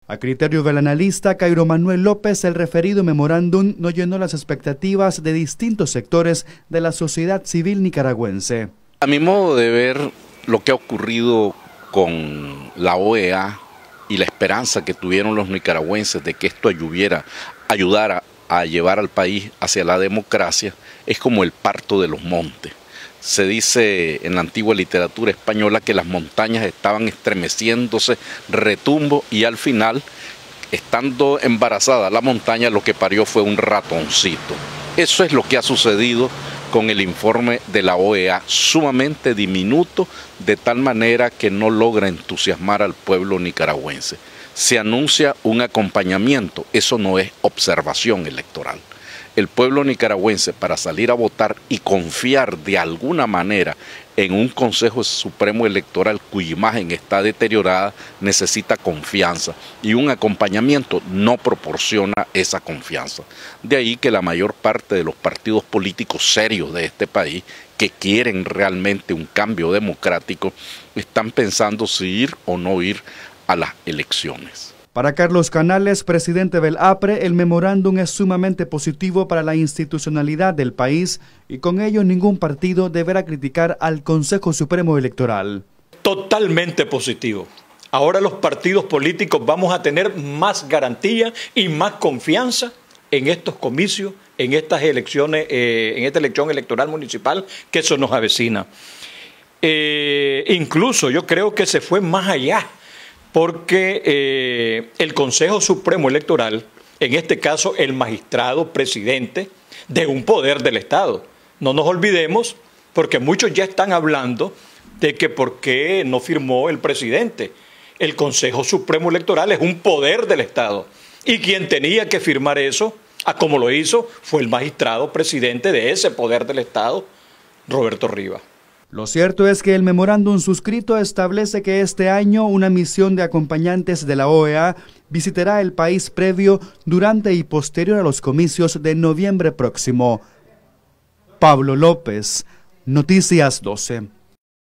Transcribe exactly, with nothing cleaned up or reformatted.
A criterio del analista Cairo Manuel López, el referido memorándum no llenó las expectativas de distintos sectores de la sociedad civil nicaragüense. A mi modo de ver, lo que ha ocurrido con la O E A y la esperanza que tuvieron los nicaragüenses de que esto ayudara, ayudara a llevar al país hacia la democracia, es como el parto de los montes. Se dice en la antigua literatura española que las montañas estaban estremeciéndose, retumbo, y al final, estando embarazada la montaña, lo que parió fue un ratoncito. Eso es lo que ha sucedido con el informe de la O E A, sumamente diminuto, de tal manera que no logra entusiasmar al pueblo nicaragüense. Se anuncia un acompañamiento, eso no es observación electoral. El pueblo nicaragüense, para salir a votar y confiar de alguna manera en un Consejo Supremo Electoral cuya imagen está deteriorada, necesita confianza, y un acompañamiento no proporciona esa confianza. De ahí que la mayor parte de los partidos políticos serios de este país, que quieren realmente un cambio democrático, están pensando si ir o no ir a las elecciones. Para Carlos Canales, presidente del A P R E, el memorándum es sumamente positivo para la institucionalidad del país y con ello ningún partido deberá criticar al Consejo Supremo Electoral. Totalmente positivo. Ahora los partidos políticos vamos a tener más garantía y más confianza en estos comicios, en estas elecciones, eh, en esta elección electoral municipal que eso nos avecina. Eh, incluso yo creo que se fue más allá, porque eh, el Consejo Supremo Electoral, en este caso el magistrado presidente de un poder del Estado. No nos olvidemos, porque muchos ya están hablando de que por qué no firmó el presidente. El Consejo Supremo Electoral es un poder del Estado y quien tenía que firmar eso, a como lo hizo, fue el magistrado presidente de ese poder del Estado, Roberto Rivas. Lo cierto es que el memorándum suscrito establece que este año una misión de acompañantes de la O E A visitará el país previo, durante y posterior a los comicios de noviembre próximo. Pablo López, Noticias doce.